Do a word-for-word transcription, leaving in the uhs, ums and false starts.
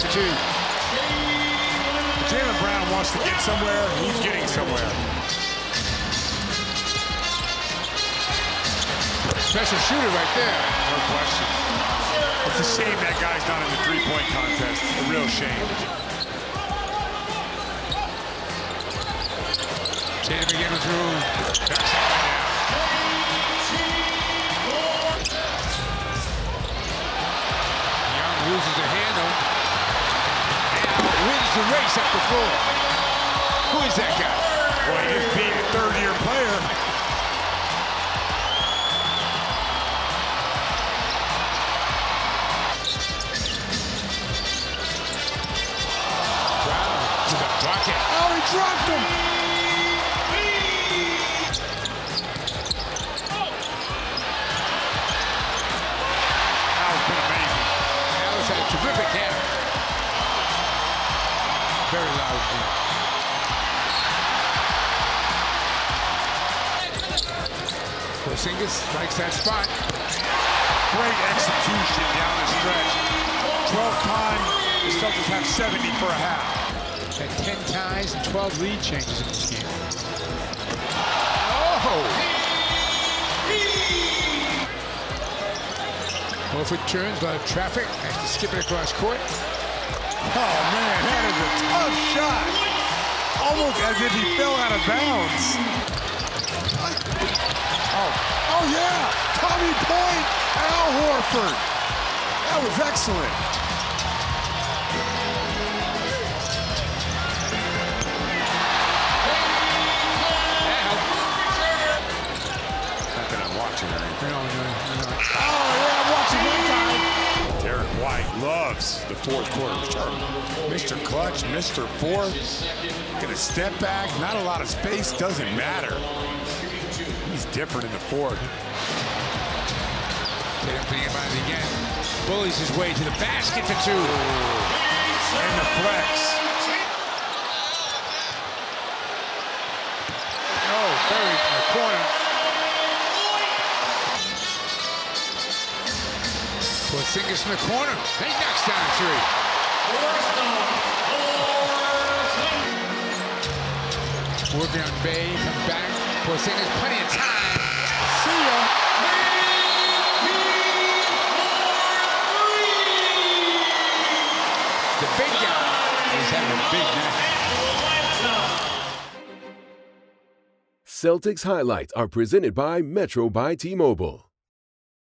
too. Jaylen Brown wants to get somewhere. He's getting somewhere. Special shooter right there. No question. It's a shame that guy's not in the three-point contest. A real shame. Tatum again with room. Young loses the handle. And wins the race up the floor. Who is that guy? Boy, he just beat a third-year player. Brown to the bucket. Oh, he dropped him. Had a terrific hand. Very loud game. Porzingis likes that spot. Great execution down the stretch. twelfth time, the Celtics have seventy for a half. Had ten ties and twelve lead changes in this game. Oh! Horford turns, a lot of traffic, has to skip it across court. Oh, man, that is a tough shot. Almost as if he fell out of bounds. Oh, oh yeah, Tommy Point, Al Horford. That was excellent. Not that I'm watching or anything. No, no, no. Oh, yeah, I'm watching that guy. Derrick White loves the fourth quarter return. Mister Clutch, Mister Fourth. Gonna step back, not a lot of space, doesn't matter. He's different in the fourth. Tatum thinking about it again. Bullies his way to the basket for two. And the flex. Oh, buried in the corner. Porzingis in the corner. He knocks down a three. Working on Bay, comes back. Porzingis, plenty of time. See ya. The big guy is having a big night. Celtics highlights are presented by Metro by T-Mobile.